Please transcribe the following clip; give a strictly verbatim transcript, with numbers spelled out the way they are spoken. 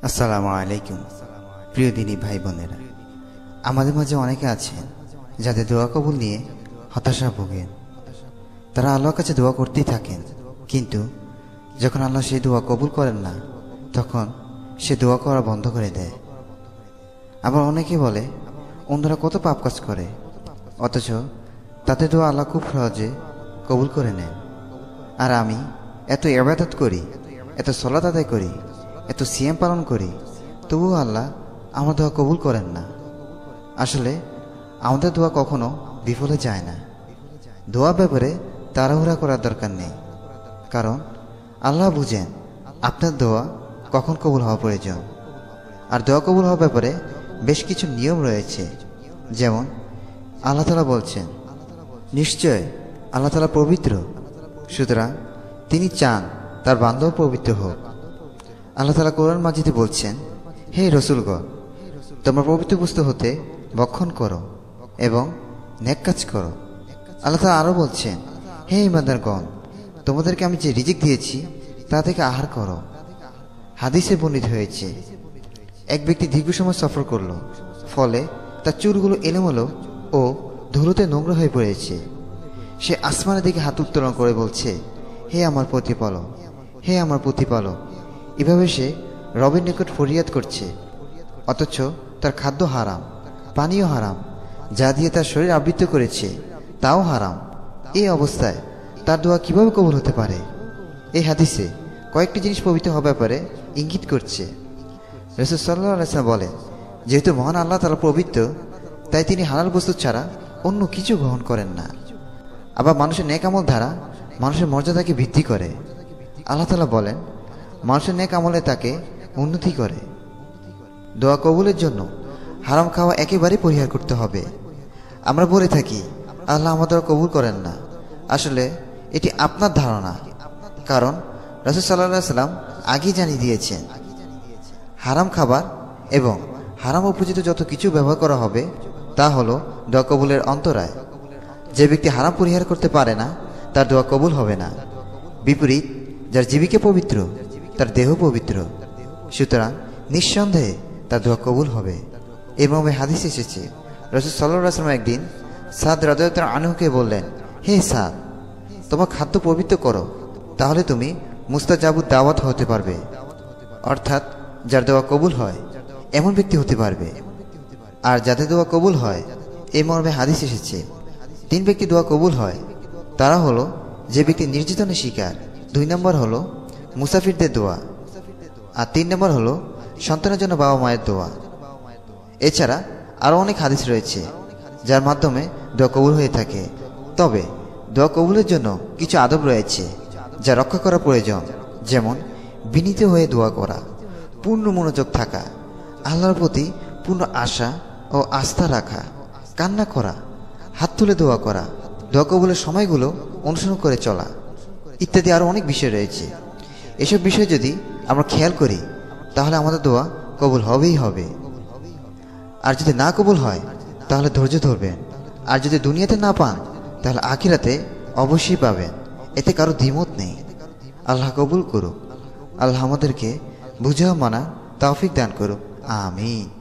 আসসালামু আলাইকুম। প্রিয় দিনী ভাই বোনেরা, আমাদের মাঝে অনেকে আছেন যাদের দোয়া কবুল নিয়ে হতাশা ভোগেন। তারা আল্লাহর কাছে দোয়া করতেই থাকেন, কিন্তু যখন আল্লাহ সেই দোয়া কবুল করেন না, তখন সে দোয়া করা বন্ধ করে দেয়। আবার অনেকে বলে অন্যরা কত পাপ কাজ করে, অথচ তাদের দোয়া আল্লাহ খুব সহজে কবুল করে নেন। আর আমি এত ইবাদত করি, এত সালাত আদায় করি, এত সিয়াম পালন করি, তবুও আল্লাহ আমার দোয়া কবুল করেন না। আসলে আমাদের দোয়া কখনো বিফলে যায় না। দোয়া ব্যাপারে তাড়াহুড়া করার দরকার নেই, কারণ আল্লাহ বুঝেন আপনার দোয়া কখন কবুল হওয়া প্রয়োজন। আর দোয়া কবুল হওয়ার ব্যাপারে বেশ কিছু নিয়ম রয়েছে। যেমন আল্লাহ তাআলা বলছেন, নিশ্চয় আল্লাহ তাআলা পবিত্র, সুতরাং তিনি চান তার বান্দা পবিত্র হোক। আল্লাহ তাআলা কোরআন মাজিদে বলছেন, হে রসুলগণ, তোমরা পবিত্র বস্তু হতে ভক্ষণ করো এবং নেক কাজ করো। আল্লাহ তাআলা আরও বলছেন, হে ঈমানদারগণ, তোমাদেরকে আমি যে রিজিক দিয়েছি তা থেকে আহার করো। হাদিসে বর্ণিত হয়েছে, এক ব্যক্তি দীর্ঘ সময় সফর করলো, ফলে তার চুলগুলো এলোমেলো ও ধুলোতে নোংরা হয়ে পড়েছে। সে আসমানের দিকে হাত উত্তোলন করে বলছে, হে আমার প্রতিপালক, হে আমার প্রতিপালক। এভাবে সে রবের নিকট ফরিয়াদ করছে, অথচ তার খাদ্য হারাম, পানীয় হারাম, যা দিয়ে তার শরীর আবৃত করেছে তাও হারাম। এই অবস্থায় তার দোয়া কিভাবে কবুল হতে পারে? এই হাদিসে কয়েকটি জিনিস পবিত্র হওয়ার ব্যাপারে ইঙ্গিত করছে। রাসূল সাল্লাল্লাহু আলাইহি ওয়াসাল্লাম বলেন, যেহেতু মহান আল্লাহ তাআলা পবিত্র, তাই তিনি হালাল বস্তু ছাড়া অন্য কিছু গ্রহণ করেন না। আবার মানুষের নেক আমল দ্বারা মানুষের মর্যাদাকে বৃদ্ধি করে। আল্লাহ তাআলা বলেন, মানুষের নেক আমলে তাকে উন্নতি করে। দোয়া কবুলের জন্য হারাম খাওয়া একেবারে পরিহার করতে হবে। আমরা বলে থাকি আল্লাহ আমার দোয়া কবুল করেন না। আসলে এটি আপনার ধারণা, কারণ রাসূল সাল্লাল্লাহু আলাইহি ওয়াসাল্লাম আগেই জানিয়ে দিয়েছেন, হারাম খাবার এবং হারাম উপযুক্ত যত কিছু ব্যবহার করা হবে তা হলো দোয়া কবুলের অন্তরায়। যে ব্যক্তি হারাম পরিহার করতে পারে না, তার দোয়া কবুল হবে না। বিপরীত, যার জীবিকা পবিত্র, তার দেহ পবিত্র, সুতরাং নিঃসন্দেহে তার দোয়া কবুল হবে। এভাবে হাদিস এসেছে, রাসূল সাল্লাল্লাহু আলাইহি ওয়াসাল্লাম একদিন সাদ রাদিয়াল্লাহু আনহুকে বললেন, হে সাদ, তোমার খাদ্য পবিত্র করো, তাহলে তুমি মুস্তাজাবুদ দাওয়াত হতে পারবে, অর্থাৎ যার দোয়া কবুল হয় এমন ব্যক্তি হতে পারবে। আর যাদের দোয়া কবুল হয়, এই মর্মে হাদিস এসেছে, তিন ব্যক্তি দোয়া কবুল হয়। তারা হলো যে ব্যক্তি নির্যাতনের শিকার, দুই নম্বর হলো মুসাফিরদের দোয়া, আর তিন নম্বর হলো সন্তানের জন্য বাবা মায়ের দোয়া। এছাড়া আরও অনেক হাদিস রয়েছে যার মাধ্যমে দোয়া কবুল হয়ে থাকে। তবে দোয়া কবুলের জন্য কিছু আদব রয়েছে যা রক্ষা করা প্রয়োজন। যেমন বিনীত হয়ে দোয়া করা, পূর্ণ মনোযোগ থাকা, আল্লাহর প্রতি পূর্ণ আশা ও আস্থা রাখা, কান্না করা, হাত তুলে দোয়া করা, দোয়া কবুলের সময়গুলো অনুসরণ করে চলা, ইত্যাদি আরও অনেক বিষয় রয়েছে। এসব বিষয় যদি আমরা খেয়াল করি, তাহলে আমাদের দোয়া কবুল হবেই হবে। আর যদি না কবুল হয়, তাহলে ধৈর্য ধরবেন। আর যদি দুনিয়াতে না পান, তাহলে আখিরাতে অবশ্যই পাবেন, এতে কারো দ্বিমত নেই। আল্লাহ কবুল করুক। আল্লাহ আমাদেরকে বুঝা মানা তৌফিক দান করুক। আমিন।